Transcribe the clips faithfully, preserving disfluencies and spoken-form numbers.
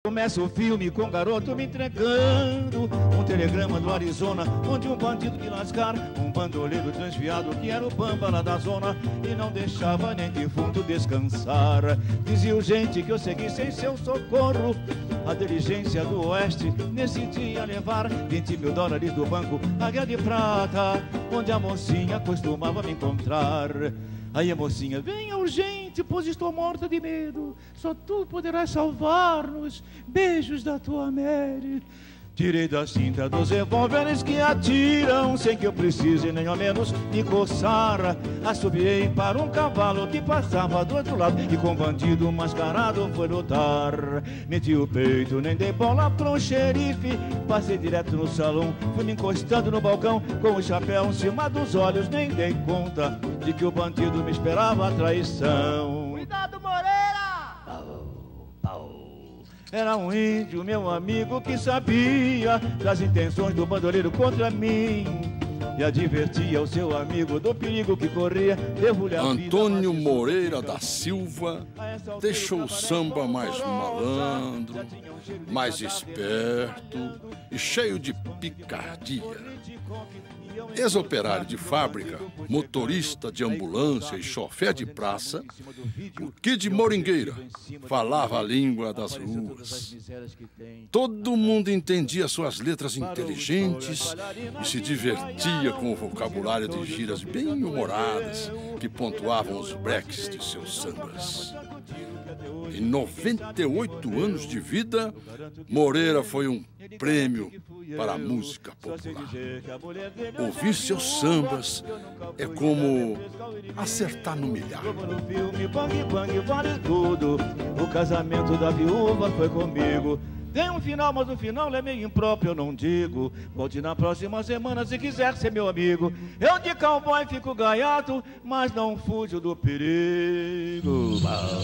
Começa o filme com um garoto me entregando um telegrama do Arizona, onde um bandido me lascar, um bandoleiro transviado que era o bamba lá da zona e não deixava nem defunto descansar. Dizia urgente que eu seguisse em seu socorro a diligência do oeste nesse dia levar vinte mil dólares do banco, águia de prata, onde a mocinha costumava me encontrar. Aí a mocinha, venha urgente, pois estou morta de medo. Só tu poderás salvar-nos. Beijos da tua Mary. Tirei da cinta dos revólveres que atiram sem que eu precise nem ao menos me coçar. Assobiei para um cavalo que passava do outro lado e com um bandido mascarado foi lutar. Meti o peito, nem dei bola pro xerife. Passei direto no salão, fui me encostando no balcão com o chapéu em cima dos olhos. Nem dei conta de que o bandido me esperava a traição. Cuidado, Moreira! Era um índio, meu amigo, que sabia das intenções do bandoleiro contra mim e advertia o seu amigo do perigo que corria. Devo-lhe a vida. Antônio Moreira da Silva deixou o samba mais malandro, mais esperto e cheio de picardia. Ex-operário de fábrica, motorista de ambulância e chofé de praça, o Kid Moringueira falava a língua das ruas. Todo mundo entendia suas letras inteligentes e se divertia com o vocabulário de gírias bem humoradas que pontuavam os breaks de seus sambas. Em noventa e oito anos de vida, Moreira foi um prêmio para a música popular. Ouvir seus sambas é como acertar no milhar. O casamento da viúva foi comigo. Tem um final, mas o final é meio impróprio, eu não digo. Volte na próxima semana se quiser ser meu amigo. Eu de cowboy fico gaiato, mas não fujo do perigo.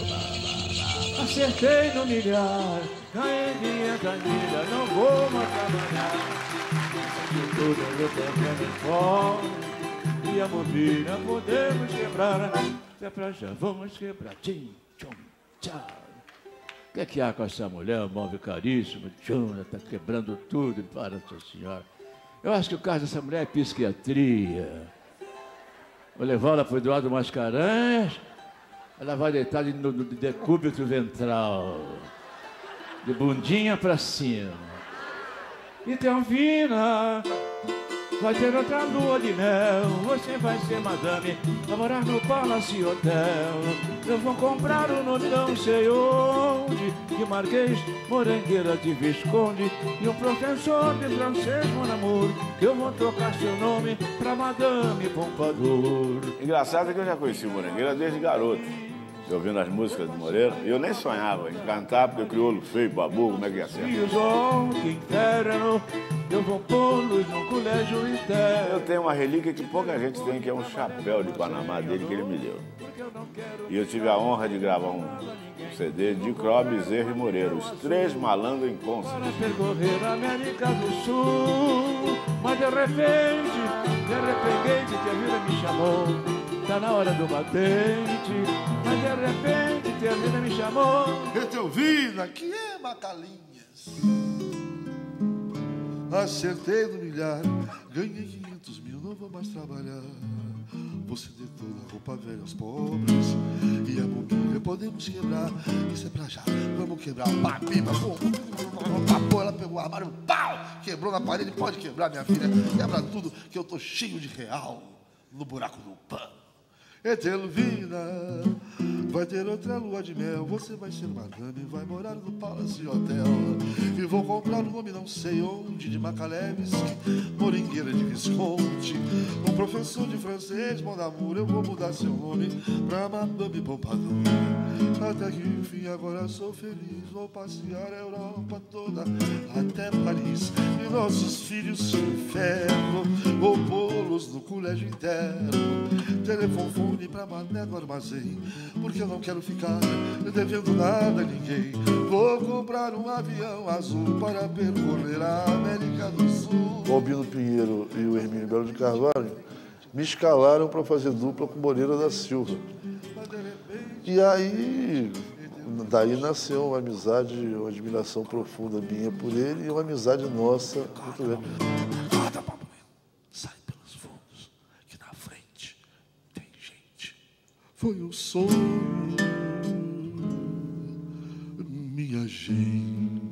Acertei no milhar, ganhei quinhentas milhas, não vou mais trabalhar. De tudo eu tô em fora, e a mobília podemos quebrar. Até pra já vamos quebrar. Tchim, tchum, tchau. O que é que há com essa mulher, móvel caríssimo? Tchum, tá quebrando tudo, para, Nossa Senhora. Eu acho que o caso dessa mulher é psiquiatria. Vou levá-la para o Eduardo Mascarenhas. Ela vai deitar no, no decúbito ventral, de bundinha pra cima. E Telvina, vai ter outra lua de mel. Você vai ser madame, vai morar no Palace Hotel. Eu vou comprar o nome não sei onde, de Marquês, Morangueira de Visconde, e um professor de francês, mon amour. Eu vou trocar seu nome pra Madame Pompadour. Engraçado é que eu já conheci o Morangueira desde garoto. Eu ouvindo as músicas do Moreira, e eu nem sonhava em cantar, porque o crioulo feio, babu, como é que ia ser? Eu vou pô-los no colégio interno. Eu tenho uma relíquia que pouca gente tem, que é um chapéu de Panamá dele que ele me deu. E eu tive a honra de gravar um C D de Cro, Bezerra e Moreira, os três malandros em concert. Percorrer a América do Sul, mas de repente, de repente, que a vida me chamou. Tá na hora do batente, mas de repente tia vida me chamou. Etelvina, que é Matalinhas? Acertei no milhar, ganhei quinhentos mil, não vou mais trabalhar. Você deu toda a roupa velha aos pobres e a mobília podemos quebrar. Isso é pra já, vamos quebrar. Pá, pipa, pô, pô, ela pegou o armário, pau, quebrou na parede, pode quebrar, minha filha. Quebra tudo, que eu tô cheio de real no buraco do pano. Etelvina, vai ter outra lua de mel. Você vai ser madame, vai morar no Palace Hotel. E vou comprar um nome não sei onde, de Macalevski, Moringueira de Visconde. Um professor de francês, mon amour. Eu vou mudar seu nome pra Madame Pompadour. Até que enfim agora sou feliz. Vou passear a Europa toda até Paris. E nossos filhos de ferro, vou pô-los no colégio interno. Telefone pra Mané do armazém, porque eu não quero ficar devendo nada a ninguém. Vou comprar um avião azul para percorrer a América do Sul. O Albino Pinheiro e o Hermínio Belo de Carvalho me escalaram para fazer dupla com Moreira da Silva. E aí daí nasceu uma amizade, uma admiração profunda minha por ele e uma amizade nossa muito grande. Acorda, papo, sai pelos fundos, que na frente tem gente. Foi um sonho, minha gente.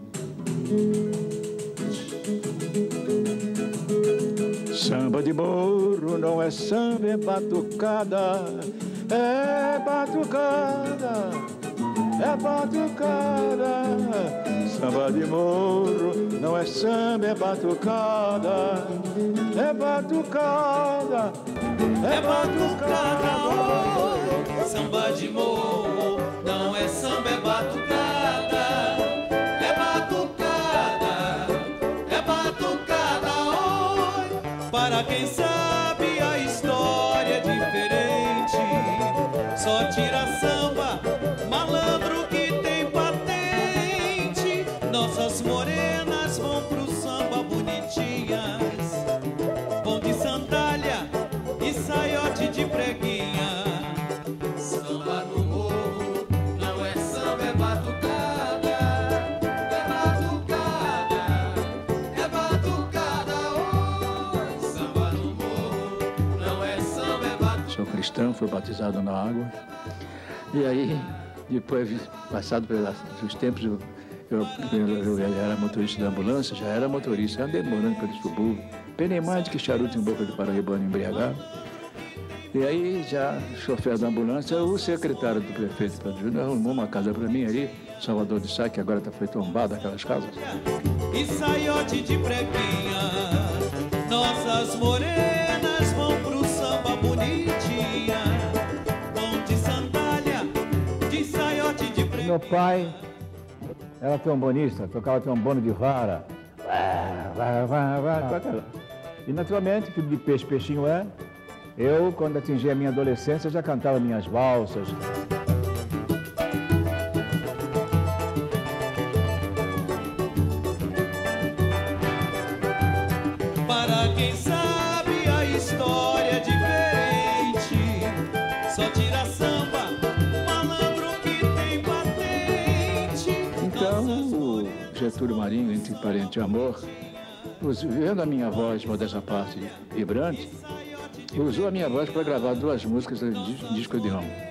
Samba de morro não é samba, é batucada, é batucada, é batucada. Samba de morro não é samba, é batucada, é batucada, é batucada. Samba de morro não é samba, é batucada, é batucada, é batucada. Oi, para quem sabe a história é diferente, só tira samba, malandro que tem patente. Nossas morenas vão pro samba bonitinhas, vão de sandália e saiote de preguinha. Samba no morro não é samba, é batucada, é batucada, é batucada. Oh, samba no morro não é samba, é batucada. Sou cristão, fui batizado na água. E aí, depois, passado pelos tempos, eu, eu, eu, eu era motorista da ambulância, já era motorista, andei morando pelo subúrbio, penei mais do que charuto em boca de paraibano embriagado. E aí, já chofer da ambulância, o secretário do prefeito Pedro Júnior arrumou uma casa para mim ali, Salvador de Sá, que agora está feito tombado, aquelas casas. E saiote de preguinha, nossas morenas vão pro samba bonitinha, vão de sandália, de saiote de preguinha. Meu pai era trombonista, tocava trombone de vara. Vai, vai, vai, vai. E naturalmente, filho de peixe, peixinho é. Eu, quando atingi a minha adolescência, já cantava minhas valsas. Para quem sabe a história é diferente, só tira samba, malandro que tem patente. Então, o Getúlio Marinho, entre parente e amor, vendo a minha voz, modesta parte, vibrante, usou a minha voz para gravar duas músicas de disco de homem.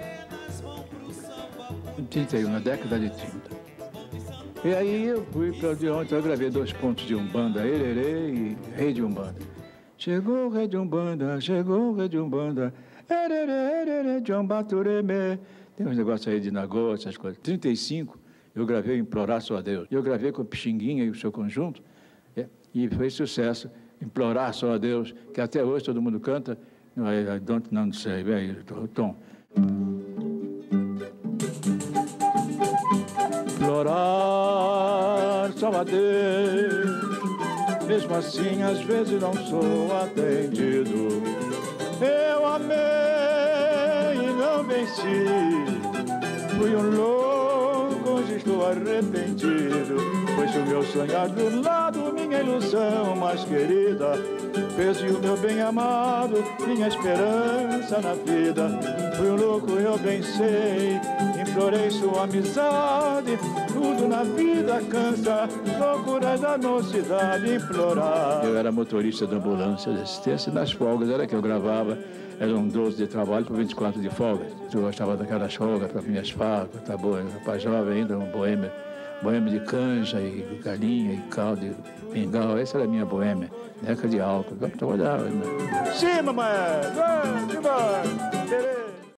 Em trinta e um, na década de trinta. E aí eu fui para o Odeon, então eu gravei dois pontos de Umbanda, Ererê e Rei de Umbanda. Chegou o Rei de Umbanda, chegou o Rei de Umbanda, Ererê, Ererê, John Batureme. Tem uns negócios aí de Nagô, essas coisas. trinta e cinco, eu gravei Implorar Só a Deus. Eu gravei com o Pixinguinha e o seu conjunto, e foi sucesso. Implorar Só a Deus, que até hoje todo mundo canta. I, I don't know, sei, bem, tom. Implorar só a Deus, mesmo assim às vezes não sou atendido. Eu amei e não venci, fui um louco, hoje estou arrependido. Pois o meu sonhar do lado, minha ilusão mais querida, fez o meu bem amado, minha esperança na vida. Fui um louco, eu bem sei, implorei sua amizade. Tudo na vida cansa, loucuras da mocidade implorar. Eu era motorista da ambulância de assistência, e nas folgas era que eu gravava. Eram doze de trabalho por vinte e quatro de folga. Eu gostava daquelas folgas para minhas farpas, tá bom, rapaz jovem ainda, um boêmio. Boêmia de canja e galinha e caldo e mingau, essa era a minha boêmia, década de álcool. Vamos trabalhar, né? Sim, mamãe! Vamos, vamos!